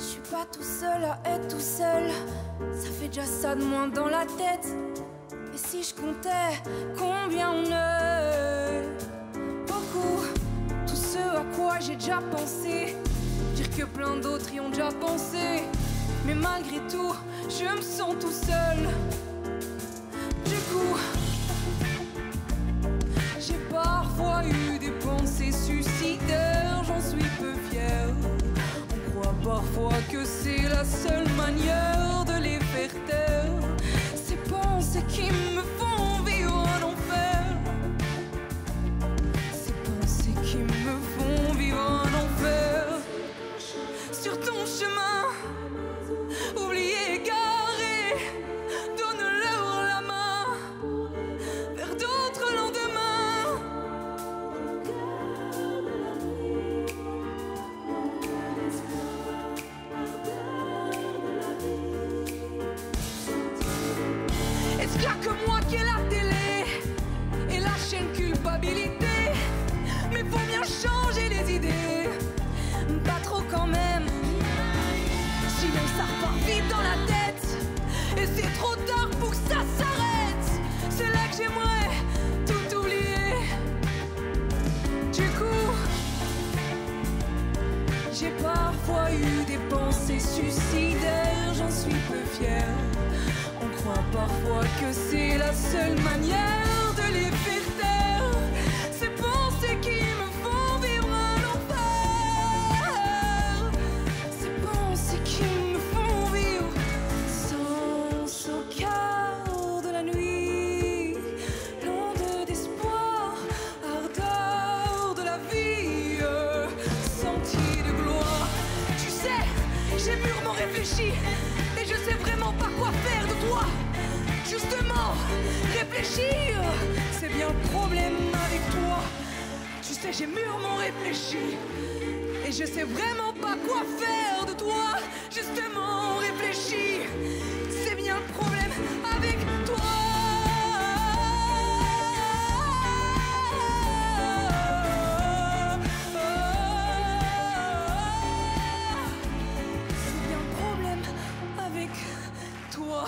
Je suis pas tout seul à être tout seul, ça fait déjà ça de moins dans la tête. Et si je comptais combien on est, beaucoup, tout ce à quoi j'ai déjà pensé, dire que plein d'autres y ont déjà pensé. Mais malgré tout, je me sens tout seul. Du coup, j'ai parfois eu des pensées suicidaires, j'en suis peu fière. On croit parfois que c'est la seule manière de les faire taire. Ces pensées qui me font vivre un enfer. Ces pensées qui me font vivre un enfer. Sur ton chemin, oublié, égaré, donne-leur la main vers d'autres lendemains. Est-ce qu'il y a que moi qui ai la télé et la chaîne culpabilité? Mais faut bien changer les idées, pas trop quand même. Sinon ça repart vite dans la tête et c'est trop tard pour que ça s'arrête. C'est là que j'aimerais tout oublier. Du coup, j'ai parfois eu des pensées suicidaires, j'en suis peu fière. On croit parfois que c'est la seule manière de les faire taire. Ces pensées qui me font vivre un enfer. Ces pensées qui me font vivre sans au cœur de la nuit, l'onde d'espoir, ardeur de la vie, sentier de gloire. Tu sais, j'ai mûrement réfléchi et je sais vraiment pas quoi faire de toi. Justement, réfléchir, c'est bien le problème avec toi. Tu sais, j'ai mûrement réfléchi et je sais vraiment pas quoi faire de toi. Justement, réfléchir, c'est bien le problème avec toi. C'est bien le problème avec toi.